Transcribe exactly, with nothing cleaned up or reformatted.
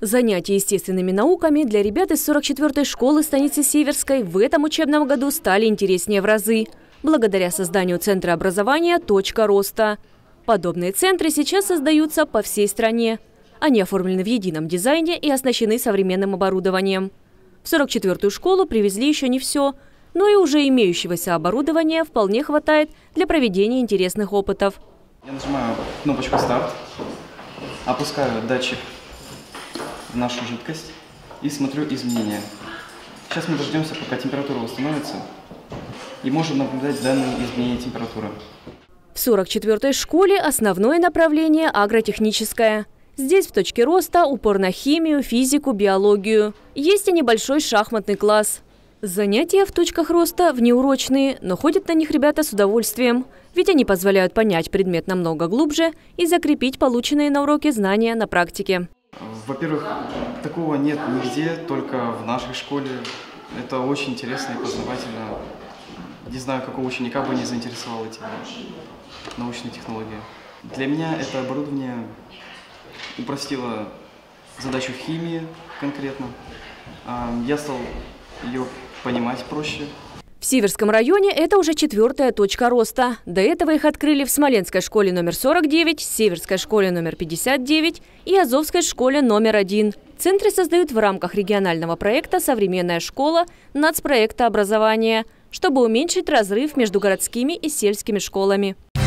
Занятия естественными науками для ребят из сорок четвёртой школы станицы Северской в этом учебном году стали интереснее в разы, благодаря созданию Центра образования «Точка роста». Подобные центры сейчас создаются по всей стране. Они оформлены в едином дизайне и оснащены современным оборудованием. В сорок четвёртую школу привезли еще не все, но и уже имеющегося оборудования вполне хватает для проведения интересных опытов. Я нажимаю кнопочку «Старт», опускаю датчик в нашу жидкость и смотрю изменения. Сейчас мы дождемся, пока температура восстановится, и можем наблюдать данные изменения температуры. В сорок четвёртой школе основное направление агротехническое. Здесь в точке роста упор на химию, физику, биологию. Есть и небольшой шахматный класс. Занятия в точках роста внеурочные, но ходят на них ребята с удовольствием, ведь они позволяют понять предмет намного глубже и закрепить полученные на уроке знания на практике. Во-первых, такого нет нигде, только в нашей школе. Это очень интересно и познавательно. Не знаю, какого ученика бы не заинтересовала эти научные технологии. Для меня это оборудование упростило задачу химии конкретно. Я стал ее понимать проще. В Северском районе это уже четвертая точка роста. До этого их открыли в Смоленской школе номер сорок девять, Северской школе номер пятьдесят девять и Азовской школе номер один. Центры создают в рамках регионального проекта «Современная школа» нацпроекта образования, чтобы уменьшить разрыв между городскими и сельскими школами.